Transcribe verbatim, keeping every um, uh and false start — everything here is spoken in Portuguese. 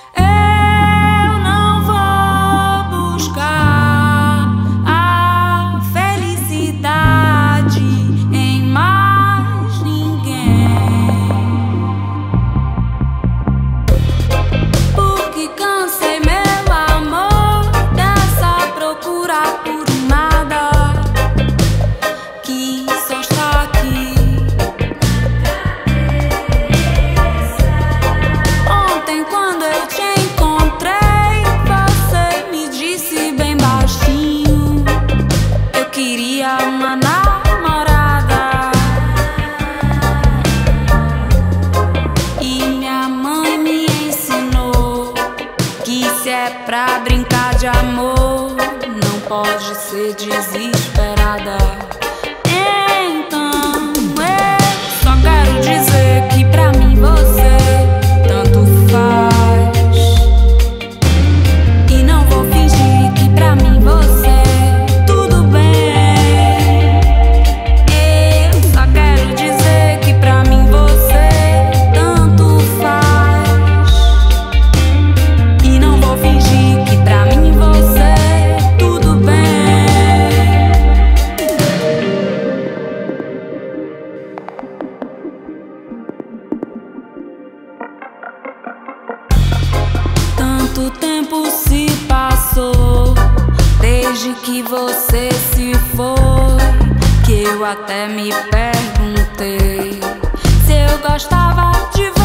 Uma namorada, e minha mãe me ensinou que se é pra brincar de amor, não pode ser desesperada. Então eu só quero dizer que pra mim você tanto faz, e não vou fingir que pra mim você Tanto tempo se passou desde que você se foi, que eu até me perguntei se eu gostava de você.